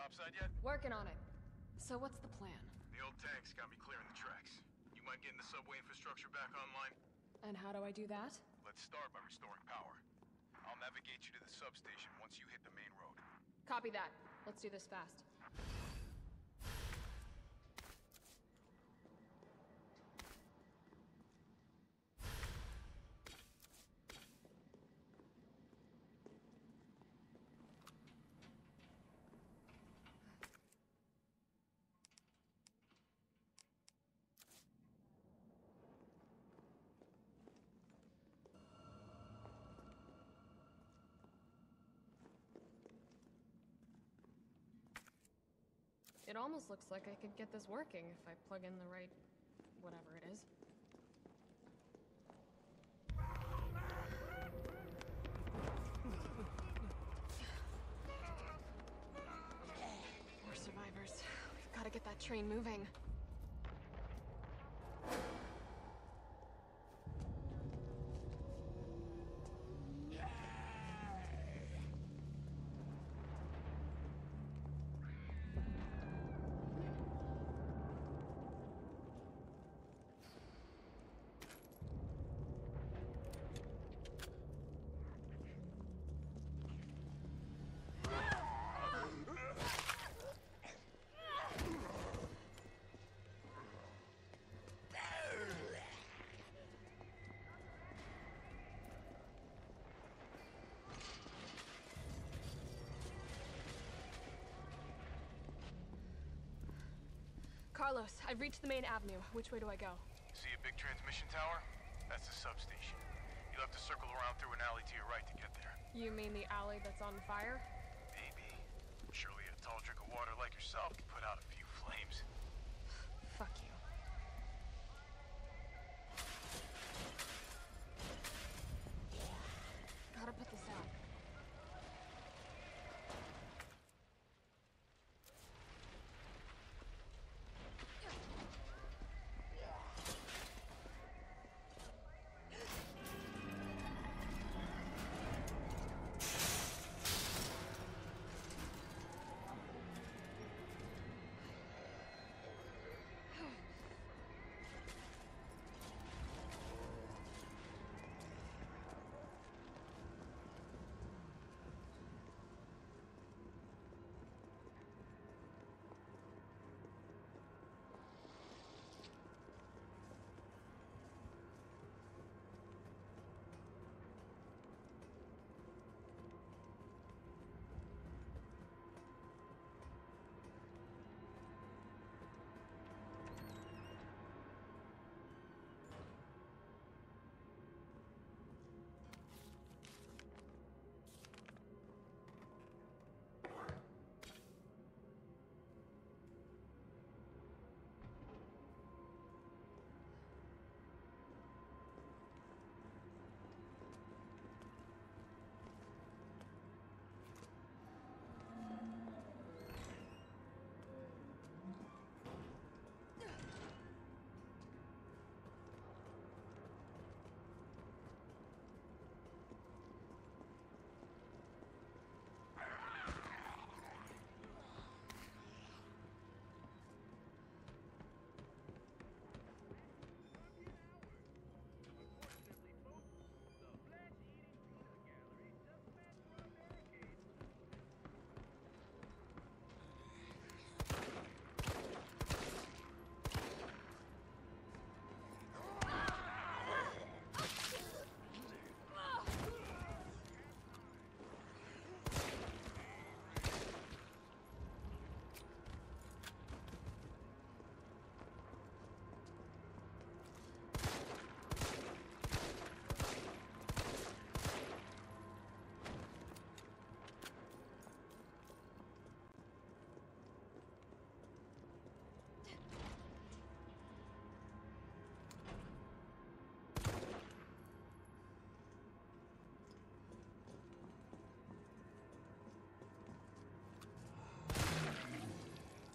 topside yet? Working on it. So what's the plan? The old tanks got me clearing the tracks. You mind getting the subway infrastructure back online? And how do I do that? Let's start by restoring power. I'll navigate you to the substation once you hit the main road. Copy that. Let's do this fast. It almost looks like I could get this working if I plug in the right... whatever it is. More survivors. We've got to get that train moving. Carlos, I've reached the main avenue. Which way do I go? See a big transmission tower? That's the substation. You'll have to circle around through an alley to your right to get there. You mean the alley that's on fire? Maybe. Surely a tall drink of water like yourself can put out a few flames. Fuck you. Gotta put this out.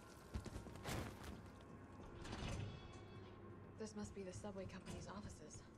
This must be the subway company's offices.